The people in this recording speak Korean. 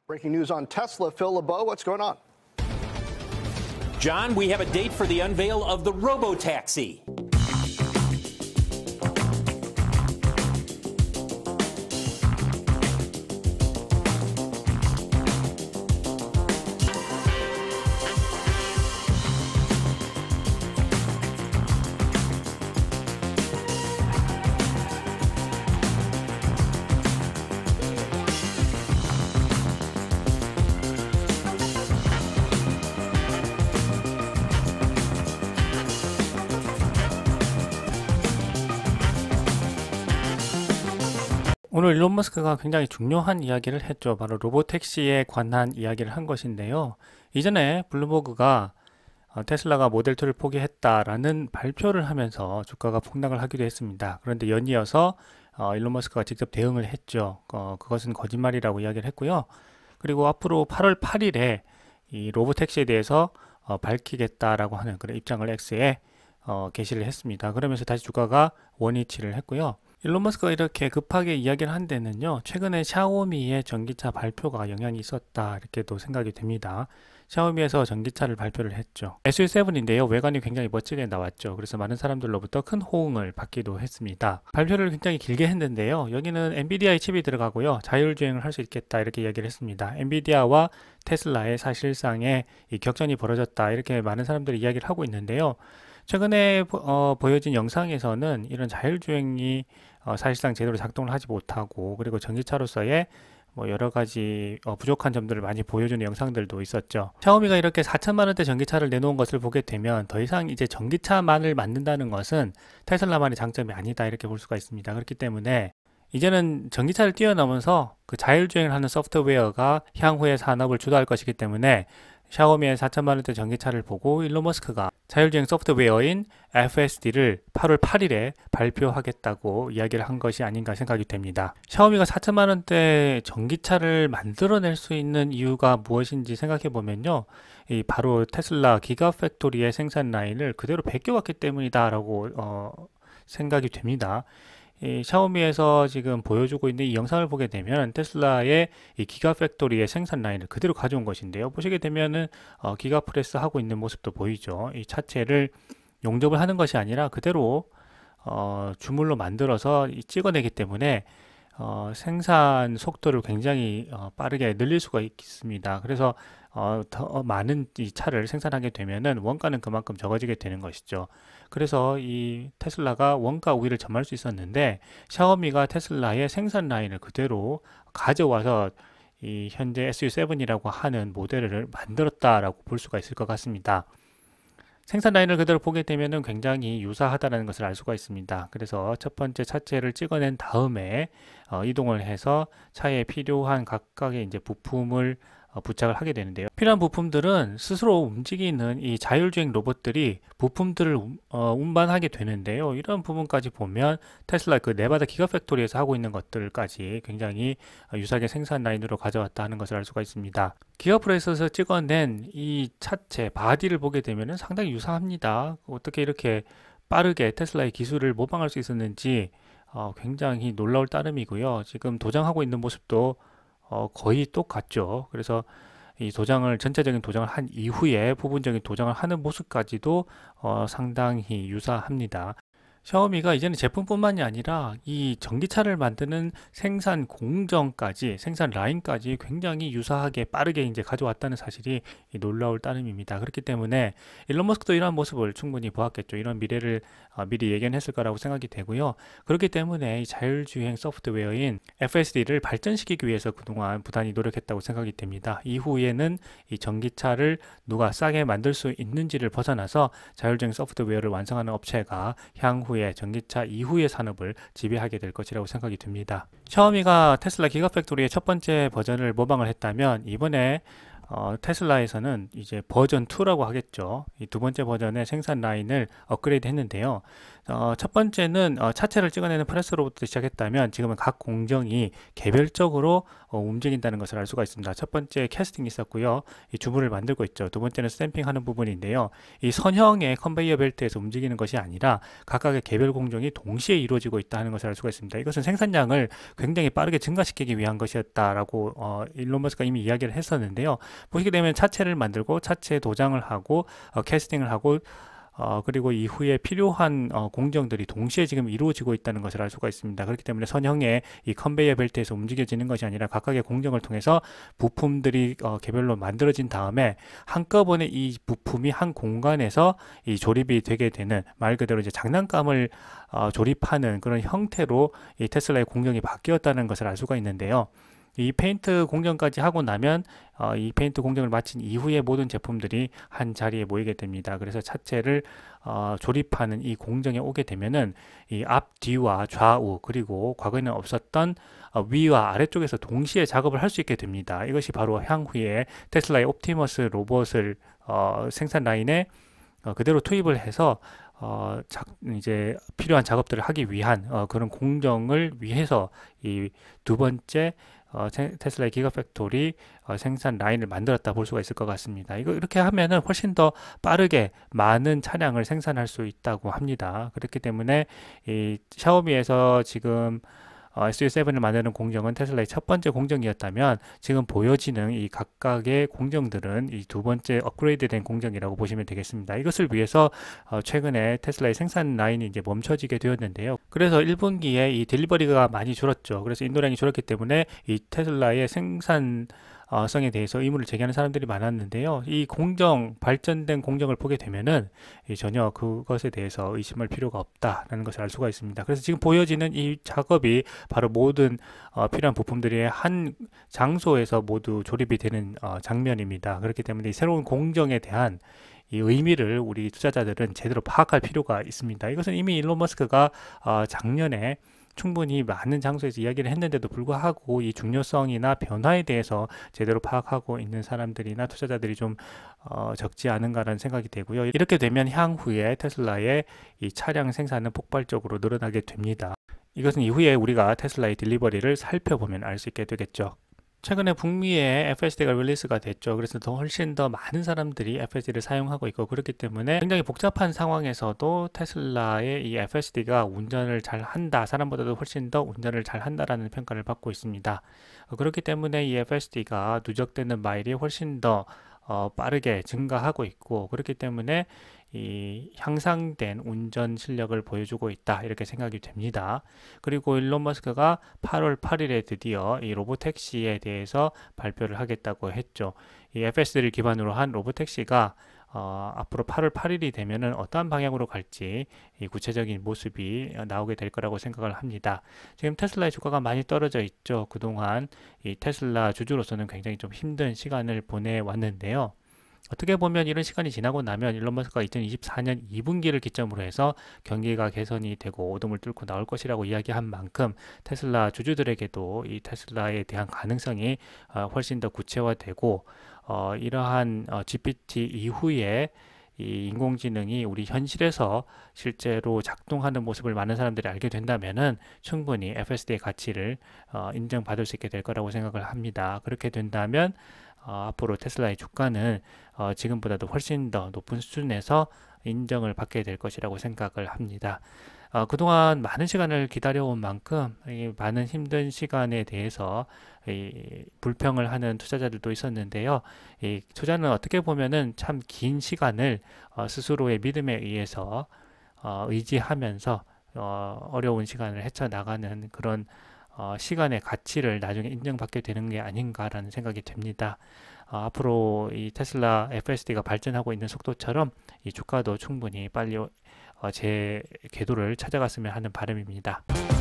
Breaking news on Tesla. Phil LeBeau, what's going on? John, we have a date for the unveil of the robotaxi. 오늘 일론 머스크가 굉장히 중요한 이야기를 했죠. 바로 로보택시에 관한 이야기를 한 것인데요. 이전에 블룸버그가 테슬라가 모델2를 포기했다라는 발표를 하면서 주가가 폭락을 하기도 했습니다. 그런데 연이어서 일론 머스크가 직접 대응을 했죠. 그것은 거짓말이라고 이야기를 했고요. 그리고 앞으로 8월 8일에 이 로보택시에 대해서 밝히겠다라고 하는 그런 입장을 X에 게시를 했습니다. 그러면서 다시 주가가 원위치를 했고요. 일론 머스크가 이렇게 급하게 이야기를 한 데는요, 최근에 샤오미의 전기차 발표가 영향이 있었다 이렇게도 생각이 됩니다. 샤오미에서 전기차를 발표를 했죠. SU7인데요, 외관이 굉장히 멋지게 나왔죠. 그래서 많은 사람들로부터 큰 호응을 받기도 했습니다. 발표를 굉장히 길게 했는데요, 여기는 엔비디아의 칩이 들어가고요, 자율주행을 할 수 있겠다 이렇게 이야기를 했습니다. 엔비디아와 테슬라의 사실상의 이 격전이 벌어졌다 이렇게 많은 사람들이 이야기를 하고 있는데요, 최근에 보여진 영상에서는 이런 자율주행이 사실상 제대로 작동을 하지 못하고, 그리고 전기차로서의 여러 가지 부족한 점들을 많이 보여주는 영상들도 있었죠. 샤오미가 이렇게 4천만 원대 전기차를 내놓은 것을 보게 되면 더 이상 이제 전기차만을 만든다는 것은 테슬라만의 장점이 아니다 이렇게 볼 수가 있습니다. 그렇기 때문에 이제는 전기차를 뛰어넘어서 그 자율주행을 하는 소프트웨어가 향후의 산업을 주도할 것이기 때문에 샤오미의 4천만 원대 전기차를 보고 일론 머스크가 자율주행 소프트웨어인 FSD를 8월 8일에 발표하겠다고 이야기를 한 것이 아닌가 생각이 됩니다. 샤오미가 4천만 원대 전기차를 만들어낼 수 있는 이유가 무엇인지 생각해 보면요, 바로 테슬라 기가팩토리의 생산 라인을 그대로 베껴왔기 때문이다 라고 생각이 됩니다. 이 샤오미에서 지금 보여주고 있는 이 영상을 보게 되면 테슬라의 이 기가팩토리의 생산 라인을 그대로 가져온 것인데요, 보시게 되면은 기가프레스 하고 있는 모습도 보이죠. 이 차체를 용접을 하는 것이 아니라 그대로 주물로 만들어서 찍어내기 때문에 생산 속도를 굉장히 빠르게 늘릴 수가 있습니다. 그래서 더 많은 이 차를 생산하게 되면은 원가는 그만큼 적어지게 되는 것이죠. 그래서 이 테슬라가 원가 우위를 점할 수 있었는데, 샤오미가 테슬라의 생산 라인을 그대로 가져와서 이 현재 SU7이라고 하는 모델을 만들었다라고 볼 수가 있을 것 같습니다. 생산 라인을 그대로 보게 되면은 굉장히 유사하다는 것을 알 수가 있습니다. 그래서 첫 번째 차체를 찍어낸 다음에 이동을 해서 차에 필요한 각각의 이제 부품을 부착을 하게 되는데요. 필요한 부품들은 스스로 움직이는 이 자율주행 로봇들이 부품들을 운반하게 되는데요. 이런 부분까지 보면 테슬라 그 네바다 기가팩토리에서 하고 있는 것들까지 굉장히 유사하게 생산 라인으로 가져왔다 하는 것을 알 수가 있습니다. 기가프레스에서 찍어낸 이 차체 바디를 보게 되면 상당히 유사합니다. 어떻게 이렇게 빠르게 테슬라의 기술을 모방할 수 있었는지 굉장히 놀라울 따름이고요. 지금 도장하고 있는 모습도 거의 똑같죠. 그래서 이 도장을 전체적인 도장을 한 이후에 부분적인 도장을 하는 모습까지도 상당히 유사합니다. 샤오미가 이제는 제품뿐만이 아니라 이 전기차를 만드는 생산 공정까지, 생산 라인까지 굉장히 유사하게 빠르게 이제 가져왔다는 사실이 놀라울 따름입니다. 그렇기 때문에 일론 머스크도 이러한 모습을 충분히 보았겠죠. 이런 미래를 미리 예견했을 거라고 생각이 되고요. 그렇기 때문에 이 자율주행 소프트웨어인 FSD를 발전시키기 위해서 그동안 부단히 노력했다고 생각이 됩니다. 이후에는 이 전기차를 누가 싸게 만들 수 있는지를 벗어나서 자율주행 소프트웨어를 완성하는 업체가 향후에 전기차 이후의 산업을 지배하게 될 것이라고 생각이 듭니다. 샤오미가 테슬라 기가팩토리의 첫 번째 버전을 모방을 했다면, 이번에 테슬라에서는 이제 버전 2라고 하겠죠. 이 두 번째 버전의 생산 라인을 업그레이드 했는데요. 첫 번째는 차체를 찍어내는 프레스로부터 시작했다면 지금은 각 공정이 개별적으로 움직인다는 것을 알 수가 있습니다. 첫 번째 캐스팅이 있었고요. 이 주문을 만들고 있죠. 두 번째는 스탬핑하는 부분인데요. 이 선형의 컨베이어 벨트에서 움직이는 것이 아니라 각각의 개별 공정이 동시에 이루어지고 있다는 것을 알 수가 있습니다. 이것은 생산량을 굉장히 빠르게 증가시키기 위한 것이었다라고 일론 머스크가 이미 이야기를 했었는데요. 보시게 되면 차체를 만들고 차체 도장을 하고 캐스팅을 하고 그리고 이후에 필요한 공정들이 동시에 지금 이루어지고 있다는 것을 알 수가 있습니다. 그렇기 때문에 선형의 이 컨베이어 벨트에서 움직여지는 것이 아니라 각각의 공정을 통해서 부품들이 개별로 만들어진 다음에 한꺼번에 이 부품이 한 공간에서 이 조립이 되게 되는, 말 그대로 이제 장난감을 조립하는 그런 형태로 이 테슬라의 공정이 바뀌었다는 것을 알 수가 있는데요. 이 페인트 공정까지 하고 나면 이 페인트 공정을 마친 이후에 모든 제품들이 한 자리에 모이게 됩니다. 그래서 차체를 조립하는 이 공정에 오게 되면은 이 앞, 뒤와 좌우, 그리고 과거에는 없었던 위와 아래쪽에서 동시에 작업을 할 수 있게 됩니다. 이것이 바로 향후에 테슬라의 옵티머스 로봇을 생산 라인에 그대로 투입을 해서 이제 필요한 작업들을 하기 위한 그런 공정을 위해서 이 두 번째 테슬라의 기가팩토리 생산 라인을 만들었다 볼 수가 있을 것 같습니다. 이렇게 하면은 훨씬 더 빠르게 많은 차량을 생산할 수 있다고 합니다. 그렇기 때문에 이 샤오미에서 지금 SU7을 만드는 공정은 테슬라의 첫 번째 공정이었다면 지금 보여지는 이 각각의 공정들은 이 두 번째 업그레이드된 공정이라고 보시면 되겠습니다. 이것을 위해서 최근에 테슬라의 생산 라인이 이제 멈춰지게 되었는데요. 그래서 1분기에 이 딜리버리가 많이 줄었죠. 그래서 인도량이 줄었기 때문에 이 테슬라의 생산 성에 대해서 의문을 제기하는 사람들이 많았는데요. 이 공정, 발전된 공정을 보게 되면은 전혀 그것에 대해서 의심할 필요가 없다라는 것을 알 수가 있습니다. 그래서 지금 보여지는 이 작업이 바로 모든 필요한 부품들이 한 장소에서 모두 조립이 되는 장면입니다. 그렇기 때문에 이 새로운 공정에 대한 이 의미를 우리 투자자들은 제대로 파악할 필요가 있습니다. 이것은 이미 일론 머스크가 작년에 충분히 많은 장소에서 이야기를 했는데도 불구하고 이 중요성이나 변화에 대해서 제대로 파악하고 있는 사람들이나 투자자들이 좀 적지 않은가라는 생각이 되고요. 이렇게 되면 향후에 테슬라의 이 차량 생산은 폭발적으로 늘어나게 됩니다. 이것은 이후에 우리가 테슬라의 딜리버리를 살펴보면 알 수 있게 되겠죠. 최근에 북미에 FSD가 릴리스가 됐죠. 그래서 훨씬 더 많은 사람들이 FSD를 사용하고 있고, 그렇기 때문에 굉장히 복잡한 상황에서도 테슬라의 이 FSD가 운전을 잘 한다, 사람보다도 훨씬 더 운전을 잘 한다라는 평가를 받고 있습니다. 그렇기 때문에 이 FSD가 누적되는 마일이 훨씬 더 빠르게 증가하고 있고, 그렇기 때문에 이 향상된 운전 실력을 보여주고 있다, 이렇게 생각이 됩니다. 그리고 일론 머스크가 8월 8일에 드디어 이 로보택시에 대해서 발표를 하겠다고 했죠. 이 FSD를 기반으로 한 로보택시가 앞으로 8월 8일이 되면은 어떠한 방향으로 갈지 이 구체적인 모습이 나오게 될 거라고 생각을 합니다. 지금 테슬라의 주가가 많이 떨어져 있죠. 그동안 이 테슬라 주주로서는 굉장히 좀 힘든 시간을 보내왔는데요. 어떻게 보면 이런 시간이 지나고 나면 일론 머스크가 2024년 2분기를 기점으로 해서 경기가 개선이 되고 오름을 뚫고 나올 것이라고 이야기한 만큼 테슬라 주주들에게도 이 테슬라에 대한 가능성이 훨씬 더 구체화되고 이러한 GPT 이후에 이 인공지능이 우리 현실에서 실제로 작동하는 모습을 많은 사람들이 알게 된다면은 충분히 FSD의 가치를 인정받을 수 있게 될 거라고 생각을 합니다. 그렇게 된다면 앞으로 테슬라의 주가는 지금보다도 훨씬 더 높은 수준에서 인정을 받게 될 것이라고 생각을 합니다. 그동안 많은 시간을 기다려온 만큼 이 많은 힘든 시간에 대해서 불평을 하는 투자자들도 있었는데요. 이 투자는 어떻게 보면은 참 긴 시간을 스스로의 믿음에 의해서 의지하면서 어려운 시간을 헤쳐나가는 그런 시간의 가치를 나중에 인정받게 되는 게 아닌가라는 생각이 됩니다. 앞으로 이 테슬라 FSD가 발전하고 있는 속도처럼 이 주가도 충분히 빨리 제 궤도를 찾아갔으면 하는 바람입니다.